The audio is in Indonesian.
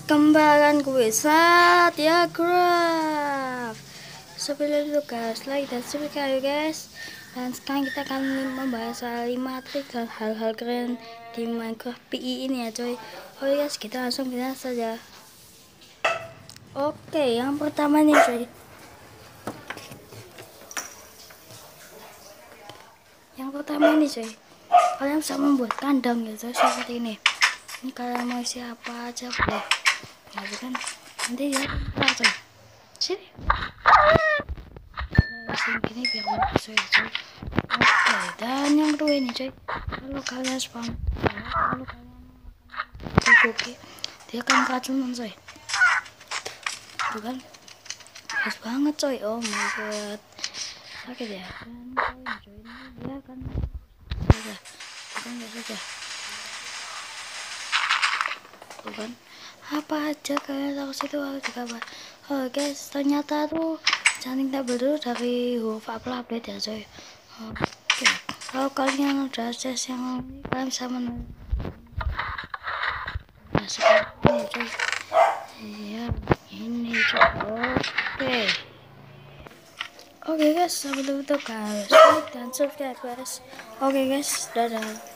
kembaran gue Satya Craft. Seperti itu guys, like dan subscribe guys. Dan sekarang kita akan membahas soal 5 trik dan hal-hal keren di Minecraft PE ini ya coy. Oke guys, kita langsung bilang saja. Oke, yang pertama nih coy. Yang pertama ini coy, kalian bisa membuat kandang ya coy, seperti ini. Ini kalian mau siapa aja boleh. Nah, kan nanti ya coy. Sini. Sini gini biar lebih sesuai coy. Oke, dan yang kedua ini coy, kalau kalian spam, kalau kalian makan cookie, dia akan keracunan coy. Tuh kan, pas banget coy. Oh my god, sakit ya. Dan coy, ini dia akan saja, bukan nggak saja. Tuh kan, apa aja kalian tahu situ harus apa? Oh guys, ternyata tuh cantik tabel dulu dari huruf update ya coy. Oke, kalau kalian udah akses yang ini, kalian bisa menulis nah seperti ini coy. Iya, ini coy. Oke guys, sampai jumpa guys, like dan subscribe guys. Oke guys, dadah.